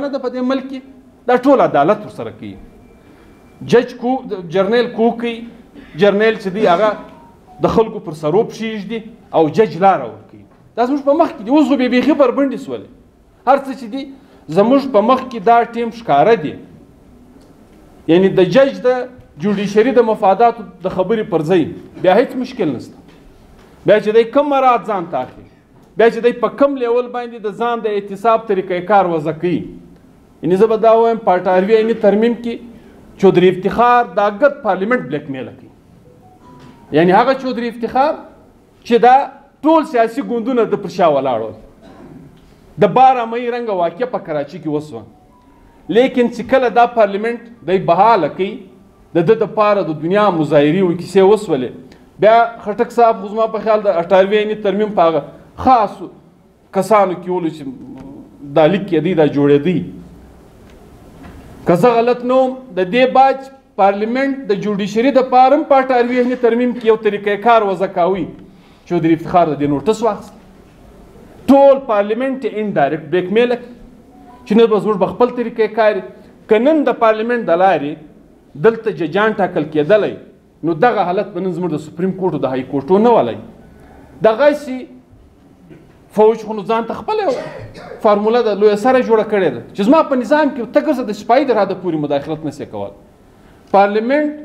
ده په دې ملک کې دا ټول عدالت ورسره کوي. جج کو جرنیل کوکي جرنیل چې دی هغه د خلکو پر سرو پښې ږدي او جج لاره ورکوي. دا زموږ په مخ کې دي. اوس خو بې بیخي بربنډې سولې. هر څه چې دي زموږ په مخ کې دا ټیم ښکاره دي. یعنی د جج د جوډیشري د مفاداتو د خبرې پر ځای بیا هیڅ مشکل نشته. بیا چې دی کم مراعات ځان ته اخلي، بیا چې دی په کم لیول باندې د ځان د احتساب طریقې کار وضع کوي. یعنی زه به دا وایم په 18 عیني ترمیم کې چودھری افتخار د اګد پارلیمنت بلیک میل کوي. یعنی هغه چودھری افتخار چې دا ټول سیاسي ګوندونه د پر شا ولاړ د 12 مئی رنګه واقع په کراچي کې وسوه. لیکن چې کله دا پارلیمنت دی بحاله کوي د ده دپاره د دنیا مظاهرې و کیسې وسولې، بیا خټک صاحب خو زما په خیال د 18 عیني ترمیم په هغه خاصو کسانو کې ولو چې دا لیک کې دی دا جوړېدی. که زه غلط نه وم د دې باج پارلیمنت د جوډیشري دپاره هم په 18 عیني ترمیم کې یو طریقې کار وضع کاوي. چودھری افتخار د دې نوټس واخیست. ټول پارلیمنت یې انډایرکټ بریک میله چې نه به زموږ به خپل طریقې کار که نن د پارلیمنت د لارې دلته ججان ټاکل کېدلی نو دغه حالت به نن زموږ د سپریم کورټ او د های کورټو نه ولی. دغسې فوج خو نو ځان ته خپله فارموله د لویه سره جوړه کړې ده چې زما په نظام کې ته ګرځه د سپایي د راده پورې مداخلت نشي کولی. پارلیمنت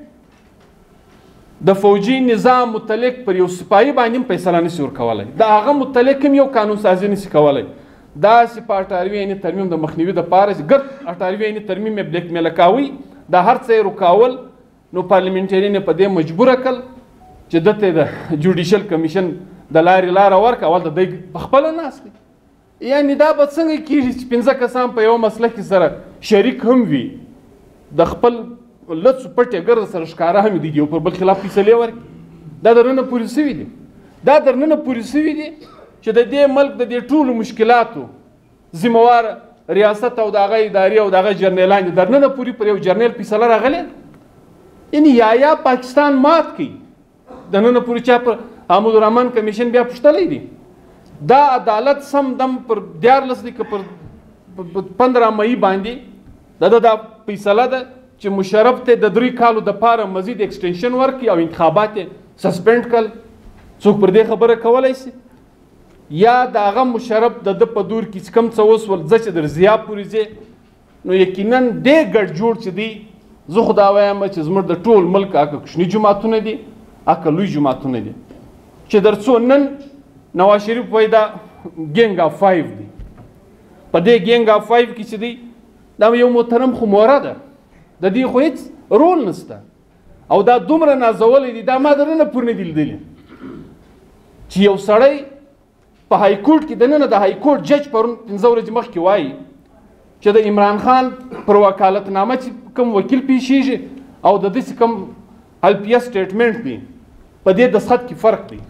د فوجي نظام متعلق پر یو سپایي باندې هم فیصله نشي ورکولی، د هغه متعلق هم یو قانون سازي نشي کولی. داسې په 18 عیني ترمیم د مخنیوي دپاره چې ګرد 18 عیني ترمیم یې بلیک میله کاوي، دا هر څه یې رکاول. نو پارلیمنټرین یې په دې مجبوره کړل چې ده ته د جوډیشل کمیشن د لارې لاره ورکړه. اول د دی په خپله ناست دی. یعنې دا به څنګه کېږي چې 15 کسان په یوه مسله کې سره شریک هم وي، د خپل لڅو پټې ګرده سره ښکاره هم دي، یو پر بل خلاف فیصلې ورکړي. دا در ننه پورې سوي دي. دا در ننه پورې سوي دي چې د دې ملک د دې ټولو مشکلاتو ذمهوار ریاست او د هغه ادارې او د هغه جرنیلان دي. در ننه پورې پر یو جرنیل فیصله راغلی. یعنې یا پاکستان مات کوي. د ننه پورې چا پر محمود الرحمن کمیشن بیا پوښتلی دي. دا عدالت سم دم پر 14 دی که پر 15 مئی باندې دا فیصله ده چې مشرف ته د 3 کالو دپاره مزید ایکسټینشن ورکړي او انتخابات یې سسپینډ کړل. څوک پر دې خبره کولی شي؟ یا د هغه مشرف د ده په دور کې چې کوم څه وسول ځه چې در ضیا پورې ځې نو یقینا ډېر ګډ جوړ چې دی. زه خو دا وایم چې زموږ د ټول ملک هکه کوچني جوماتونه دي هکه لوی جوماتونه دي چې در څو نن نواز شریف وایي دا ګینګ آف 5 دی. په دې ګینګ آف 5 کې چې دی دا یو محترم خو موره ده، د دې خو هېڅ رول نشته او دا دومره نازولی دي. دا ما د ننه پورې نه دي لیدلي چې یو سړی په های کورټ کې د ننه د های کورټ جج پرون 15 ورځې مخکې وایي چې د عمران خان پر وکالتنامه چې کوم وکیل پیښیږي او د داسې کوم الپیه سټیټمنټ دی په دې دستخط کې فرق دی.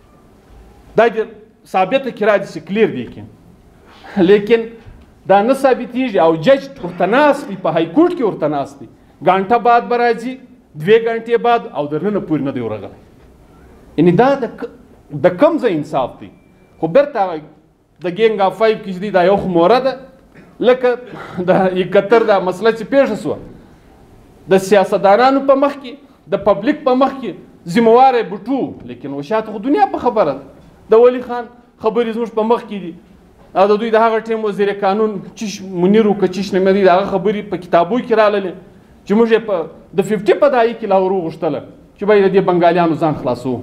دا ثابته کې راځي چې کلیر دی کې، لیکن دا نه ثابتېږي او جج ورته ناست دی، په های کورټ کې ورته ناست دی. ګانټه بعد به راځي، 2 ګانټې بعد او در ننه پورې نه دی ورغلی. یعنې دا د کم ځای انصاف دی. خو بیرته د ګینګ آف 5 کې چې دی دا یو خو موره ده. لکه د 71 دا مسله چې پیښه سوه د سیاستدانانو په مخ کې د پبلیک په مخ کې ذمهوار یې بټو، لیکن وشاته خو دنیا په خبره ده. د ولی خان خبرې زموږ په مخ کې دي او د دوی د هغه ټیم وزیر قانون چیش منیر و که چیش نمه دي د هغه خبرې په کتابو کې راللې چې موږ یې په د 50 په دهایي کې لا ور وغوښتله چې باید د دې بنګالیانو ځان خلاصو.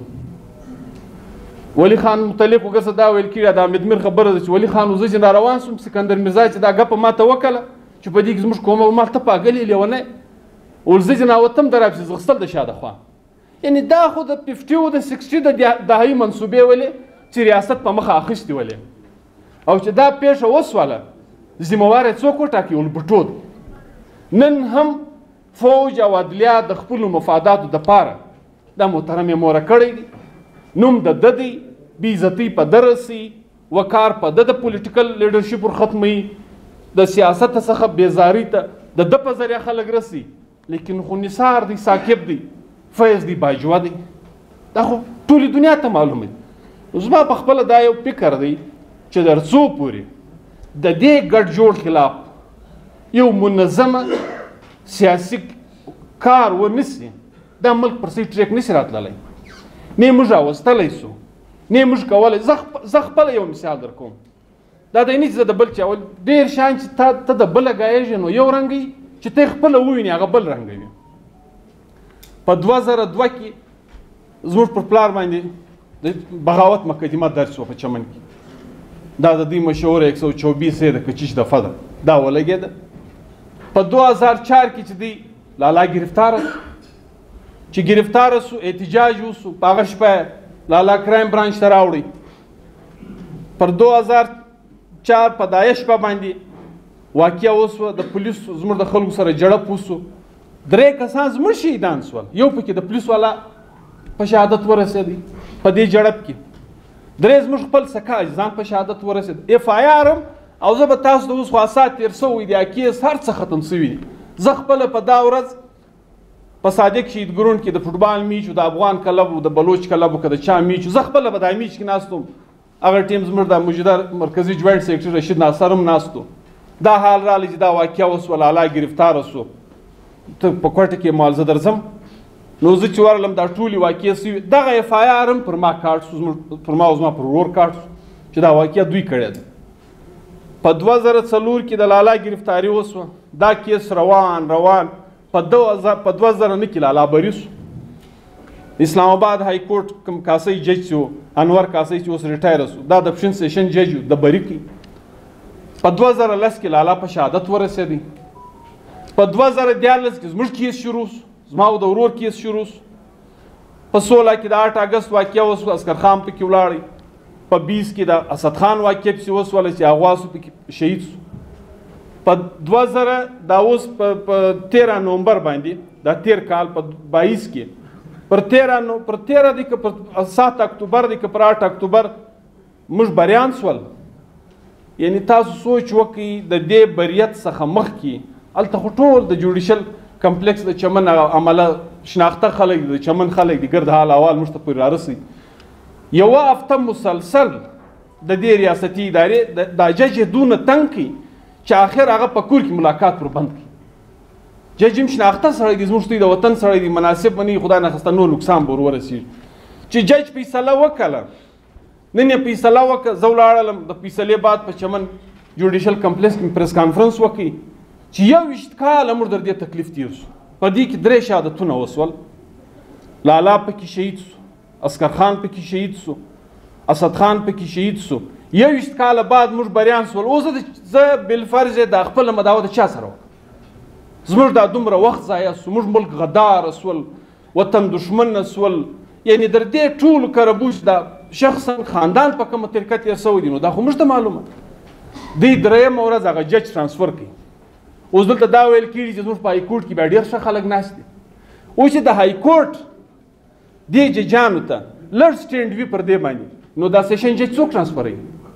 ولی خان متعلق وګرځه دا ویل کېږي د حامد میر خبره ده چې ولی خان زه چې راروان سوم سکندر میرزا چې دا ګپه ماته وکړه چې په دې کې زموږ قوم مال ته پاګلې لیونی ول زه چې ناوتم د راپسې ځغستل د شا د خوا. یعنې دا خو د 50 او د 60 د دهایي منصوبې ولې چې ریاست په مخه اخیستې ولې او چې دا پیښه وسوله ذمهوار یې څوک وټاکي ول بټو دی. نن هم فوج او عدلیه د خپلو مفاداتو دپاره دا محترم یې موره کړی دی. نوم د ده دی، بېعزتۍ په ده رسي، وقار په ده د پولیټیکل لیډرشپ ور ختموي، د سیاست څخه بیزاري ته د ده په ذریعه خلک رسي. لیکن خو نثار دی، ثاقب دی، فیض دی، باجوه دی. دا خو ټولې دنیا ته معلومه دی. زما په خپله دا یو فکر دی چې در څو پورې د دې ګډ جوړ خلاف یو منظمه سیاسي کار ونیسي دا ملک پر صحیح ټریک نشي راتللی، نه موږ راوستلی سو، نه موږ کولی. زه خپله یو مثال در کوم، دا دی نه چې زه د بل چا ډېر شیان چې ته د بله ګایږې نو یو رنګ وي، چې ته یې خپله ووینې هغه بل رنګه وي. په 2002 کې زموږ پر پلار باندې د بغاوت مقدمه درج شوه په چمن کې. دا د دوی مشهوره 124 د کچیش دفعه ده، دا ولګېده. په 2004 کې چې دوی لالا ګرفتاره شو، چې ګرفتاره سو احتجاج وسو، په هغه شپه لالا کرایم برانچ ته راوړی. پر 2004 په دایه شپه باندې واقعه وسوه، د پولیسو زموږ د خلکو سره جړپ وسو، 3 کسان زموږ شهیدان سول. یو پکې د پولیس والا په شهادت ورسېدی په دې جړپ کې، 3 زموږ خپل سکاج ځان په شهادت ورسېد. اف آی آر او زه به تاسو ته اوس خو اسات تېر سوی دی، کیس هر څه ختم سوي. زه خپله په دا ورځ په صادق شهید ګروند کې د فوټبال میچ و، د افغان کلب و، د بلوچ کلب و، که د چا میچ و، زه خپله به دا میچ کې ناست وم. هغه ټیم زموږ د موجوده مرکزي جوینټ سیکرټري رشید ناصر هم ناست و. دا حال راغلی چې دا واقعه وسوه، لالا ګرفتاره سو، ته په کوټه کې مال زه درځم. نو زه چې ورغلم دا ټولې واقعې سوي. دغه اف آی آر هم پر ما کارډ سو، پر ما او زما پر ورور کارډ سو چې دا واقعه دوی کړې ده. په 2004 کې د لالا ګرفتاري وسوه، دا کیس روان په 2009 کې لالا بری سو. اسلام آباد های کورټ کوم کاسۍ جج چې و انور کاسۍ چې اوس ریټایر سو، دا د پشن سیشن جج و، د بری کی. په 2010 کې لالا په شهادت ورسېدی. په 2014 کې زموږ کیس شروع سو، زما او د ورور کیس شروع سو. په 16 کې د 8 اګست واقعه وسوه، اسکر خان پکې ولاړی. په 20 کې د اسد خان واقعه پسې وسوله چې اغواس پکې شهید سو. په 2000 دا اوس په 13 نومبر باندې دا 13 کال په 22 کې پر 13 دی که پر 7 اکتوبر دی که پر 8 اکتوبر موږ بریان سول. یعنی تاسو سوچ وکړئ د دې بریت څخه مخکې هلته خو ټول د جوډیشل کمپلیکس د چمن عمله شناخته خلک د چمن خلک د ګرد حال احوال موږ ته پورې رارسوي. یوه هفته مسلسل د دې ریاستي ادارې دا جج دونه تنګ کړي چې آخر هغه په کور کې ملاقات پر بند کړي. جج هم شناخته سړی دی، زموږ د وطن سړی دی، مناسب به نه خدای نخسته نور نقصان به ورورسېږي. چې جج فیصله وکړه، نن یې فیصله وکړه، زه ولاړلم د فیصلې بعد په چمن جوډیشل کمپلیکس کې پریس کانفرنس وکړي چې 21 کاله موږ در دې تکلیف تیر سو. په دې کې 3 شهادتونه وسول. لالا پکې شهید سو، اسکر خان پکې شهید سو، اسد خان پکې شهید سو. 21 کاله بعد موږ بریان سول. اوس زه بالفرض د خپله مداوه د چا سره وکړم؟ زموږ دا دومره وخت ضایع سو، موږ ملک غدار سول، وطن دشمن سول. یعنی در دې ټولو کربوش دا شخصا خاندان په کومه طریقه تېر سوی دی، نو دا خو موږ ته معلومه. دوی 3مه ورځ هغه جج ترانسفر کوي. اوس دلته دا ویل کېږي چې زموږ په های کورټ کې بیا ډېر ښه خلک ناست دي. اوس چې د های کورټ دې ججانو ته لږ سټینډ وي پر دې باندې، نو دا سیشن جج څوک ترانسفروي؟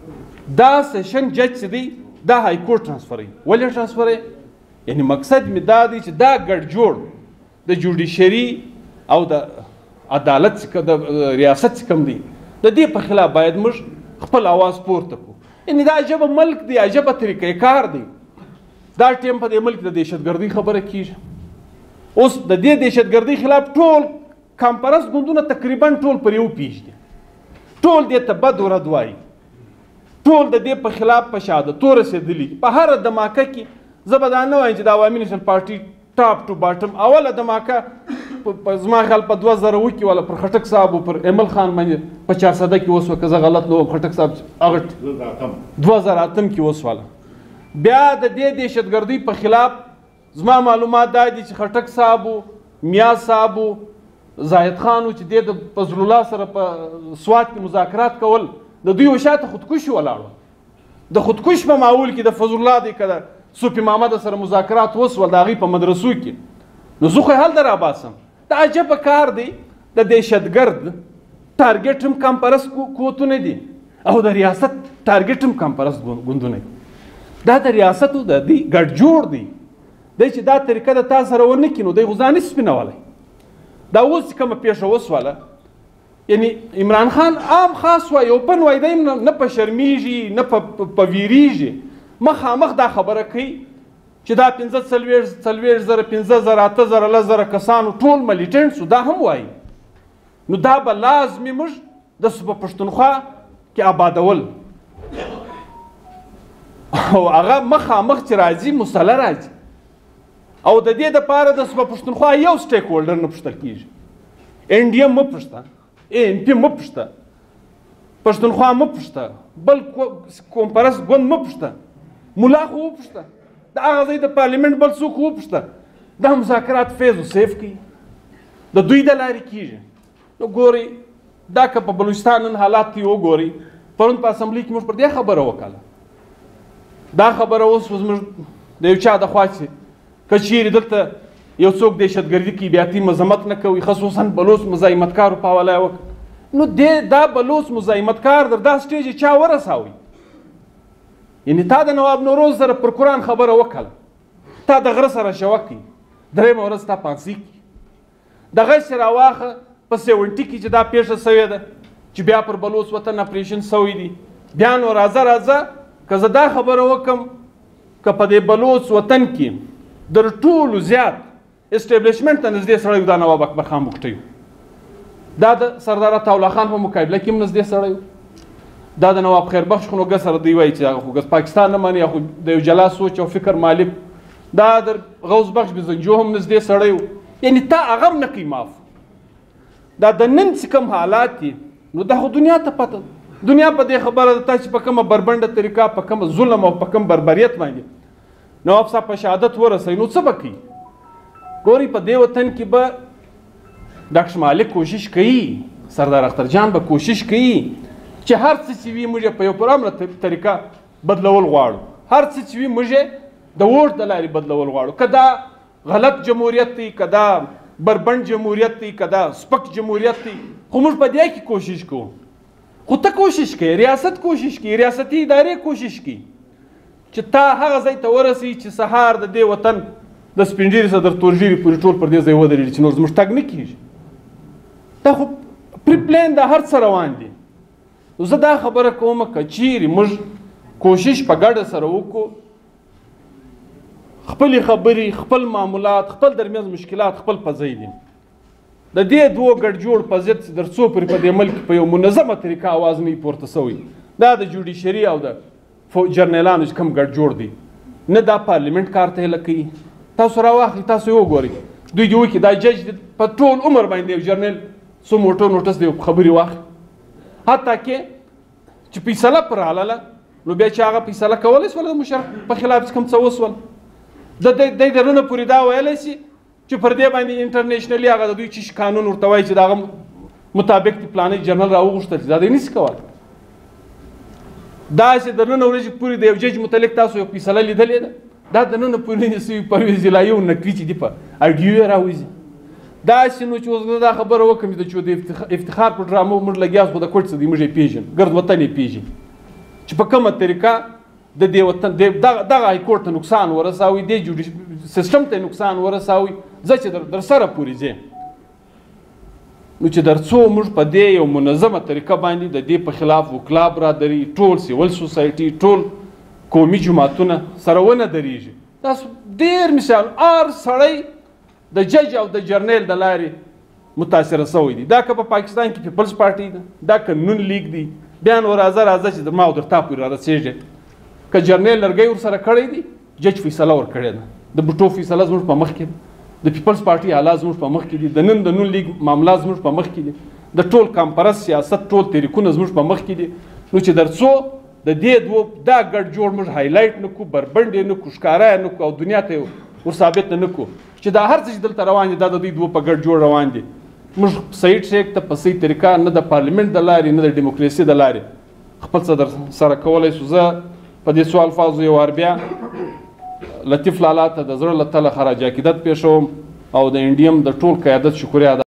دا سیشن جج چې دی دا های کورټ ترانسفروي. ولې ترانسفروي؟ یعنی مقصد مې دا دی چې دا ګډ جوړ د جوډیشري او د عدالت د ریاست څخه کم دی، د دې په خلاف باید موږ خپل اواز پورته کړو. یعنی دا عجبه ملک دی، عجبه طریقې کار دی. دا ټیم په دې ملک د دهشتګردۍ خبره کیږي. اوس د دې دهشتګردۍ خلاف ټول کمپرست ګوندونه تقریبا ټول پر یو پیج دي، ټول دې ته بد ورد وایي، ټول د دې په خلاف په شهادتو رسېدلي. په هره دماکه کې زه به دا نه وایم چې د عوامي نیشنل پارټي ټاپ ټو باټم اوله دماکه زما خیال په 2000 کې والا پر خټک صاحب او پر ایمل خان باندې په 400 کې وسوه، که زه غلط نه وم. خټک صاحب هغه 2008 کې وسواله. بیا د دې دهشتګردۍ په خلاف زما معلومات دا دي چې خټک صاحب و، میاں صاحب و، زاهد خان و چې د فضل الله سره په سوات کې مذاکرات کول، د دوی وشاته خودکشي ولاړه. د خودکش په ماحول کې د فضل الله دی که د صوفي محمد سره مذاکرات وسول د هغې په مدرسو کې، نو زه خو یې هلته راباسم. دا عجبه کار دی. د دهشتګرد ټارګېټ هم کمپرست قوتونه دي او د ریاست ټارګېټ هم کمپرست ګوندونه دي. دا د ریاست د دې ګډ جوړ دی. دی چې دا طریقه د تا سره ونه کړي نو دی خو ځان نشي سپینولی. دا اوس چې کومه پیښه وسوله، یعنی عمران خان عام خاص وایي اوپن وایي، دی نه په شرمیږي نه په ویریږي، مخامخ دا خبره کوي چې دا 45 زره 50 زره 8 زره 10 زره کسانو ټول ملیټنټ شو، دا هم وایي. نو دا به لازمي موږ داسې په پښتونخوا کې آبادول، او هغه مخامخ چې راځي مسله راځي. او د دې دپاره داسې په پښتونخوا یو سټیک هولډر نه پوښتل کېږي. NDM مه پوښته، ANP مه پوښته، پښتونخوا مه پوښته، بل قوم پرست ګوند مه پوښته، ملا خو وپوښته، د هغه ځای د پارلیمنټ بل څوک وپوښته. دا مذاکرات فیض و سیف کوي، د دوی د لارې کېږي. نو ګورئ دا که په بلوچستان نن حالات کې وګورئ، پرون په اسمبلي کې موږ پر دې خبره وکړه. دا خبره اوس زموږ د یو چا د خوا چې که چیرې دلته یو څوک دهشتګردي کوي بیا مذمت نه کوي، خصوصا بلوچ مزاحمتکارو په حواله یې وکړه. نو دا بلوچ مزاحمتکار در دا سټیج چا ورساوي؟ یعنې تا د نواب نوروز سره پر قرآن خبره وکړه، تا د غره سره شوه کوي، درېیمه ورځ تا پانسي کوي. دغه چې راواخه په 70 کې چې دا پیښه سوې ده چې بیا پر بلوچ وطن اپریشن سوی دی، بیا نو راځه که زه دا خبره وکړم که په دې بلوچ وطن کې در ټولو زیات اسټیبلیشمنټ ته نږدې سړی دا نواب اکبر خان بګټی، دا د سردار عطاالله خان په مقابله کې هم نږدې سړی، دا د نواب خیربخش خونوګه سره دوی وایي چې هغه خو پاکستان نه مني، خو د یو جلا سوچ او فکر مالک، دا د غوث بخش بزنجو هم نږدې سړی و. یعنې تا هغه هم نه کوي معاف. دا د نن چې کوم حالات دي نو دا خو دنیا ته پته ده، دنیا په دې خبره ده تا چې په کومه بربنډه طریقه، په کومه ظلم او په کوم بربریت باندې نواب صاحب په شهادت ورسوي، نو څه به کوي؟ ګورئ په دې وطن کې به ډاکټر مالک کوشش کوي، سردار اختر جان به کوشش کوي چې هر څه چې وي موږ په یو پرامله طریقه بدلول غواړو، هر څه چې وي موږ د ووټ د لارې بدلول غواړو. که دا غلط جمهوریت دی، که دا بربند جمهوریت دی، که دا سپک جمهوریت دی، خو موږ په دې کې کوشش کوو. خو ته کوشش کوي، ریاست کوشش کوي، ریاستي ادارې کوشش کوي چې تا هغه ځای ته ورسوي چې سهار د دې وطن د سپین ږیري څخه تر تور ږیري پورې ټول پر دې ځای ودرېږي چې نور زموږ تګ نه کېږي. دا خو پري پلان دا هر څه روان دي. نو زه دا خبره کوم که چیرې موږ کوشش په ګډه سره وکړو، خپلې خبرې، خپل معمولات، خپل درمیانځ مشکلات خپل په ځای دي. د دې دوه ګډ جوړ په ضد در څو پورې په دې ملک په یو منظمه طریقه اواز نه وي پورته سوی، دا د جوډیشري او د جرنیلانو چې کوم ګډ جوړ دی، نه دا پارلیمنټ کار ته هیله کوي. تاسو راواخلئ، تاسو یې وګورئ، دوی دې وکړي دا جج په ټول عمر باندې یو جرنیل څو موټر نوټس دی خبرې واخلي، حتی کې چې فیصله پر راغله نو بیا چې هغه فیصله کولی شول د مشرف په خلاف چې کوم څه وسول، د دې درنه پورې دا ویلی شي چې پر دې باندې انټرنیشنلي هغه د دوی چې قانون ورته وایي چې د هغه مطابق د فلاني جرنل راوغوښتل چې دا دوی نشي کولی. داسې د نن ورځې پورې د یو جج متعلق تاسو یو فیصله لیدلې ده، دا د نن پورې سوي پرویز الهي او نقلي چې دي په اډیو یې راوځي. داسې نو چې اوس دا خبره وکړم چې د افتخار په ډرامو موږ لګیا خو د کوټ څه دی موږ یې پېژنو، ګرد وطن یې پېژني چې په کومه طریقه د دې وطن دغه هایکورټ ته نقصان ورساوي، دې سیسټم ته نقصان ورساوي، زه چې در سره پورې ځم. نو چې در څو موږ په دې یو منظمه طریقه باندې د دې په خلاف وکلا برادري، ټول سیول سوسایټي، ټول قومي جماعتونه سره ونه درېږي. دا ډېر مثال هر سړی د جج او د جرنیل د لارې متاثره سوی دی. دا که په پاکستان کې پیپلز پارټي ده، دا که نون لیگ دی، بیا نو راځه چې ما او در تا پورې رارسېږي. که جرنیل لرګی ورسره کړی دی، جج فیصله ورکړې ده، د بوټو فیصله زموږ په مخ کې ده، د پیپلز پارټي حالات زموږ په مخ کې دي، د نون لیگ معاملات زموږ په مخ کې دي، د ټول کانفرنس سیاست ټول تحریکونه زموږ په مخ کې دي. نو چې در څو د دې دوه دا ګډ جوړ موږ هایلایټ نه کړو، بربنډ یې نه کړو، ښکاره یې نه کړو او دنیا ته یې ورثابت نه کړو چې دا هر څه چې دلته روان دي دا د دوی دوه په ګډ جوړ روان دي. موږ صحیح ټریک ته په صحیح طریقه نه د پارلیمنټ د لارې نه د ډیموکراسي د لارې خپل څه در سره کولی شو. زه په دې څو الفاظو یو وار بیا لطیف لالا ته د زړه له تله خراج عقیدت پېښوم او د NDM د ټول قیادت شکریه